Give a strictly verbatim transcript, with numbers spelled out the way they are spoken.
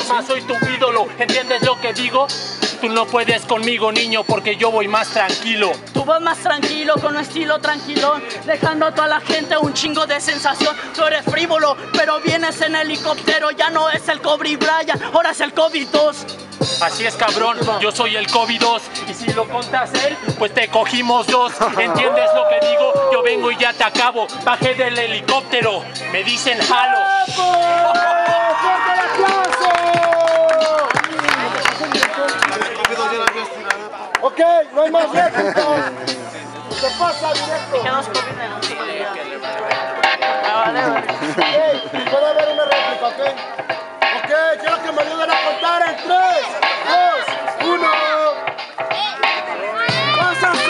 más soy tu ídolo. ¿Entiendes lo que digo? Tú no puedes conmigo, niño, porque yo voy más tranquilo. Tú vas más tranquilo, con un estilo tranquilón, dejando a toda la gente un chingo de sensación. Tú eres frívolo, pero vienes en helicóptero. Ya no es el Kobe Bryant, ahora es el COVID dos. Así es, cabrón, yo soy el COVID dos. Y si lo contas él, pues te cogimos dos. ¿Entiendes lo que digo? Yo vengo y ya te acabo. Bajé del helicóptero, me dicen jalo. ¡Fuerte el aplauso! Ok, no hay más réplicas. Se pasa directo.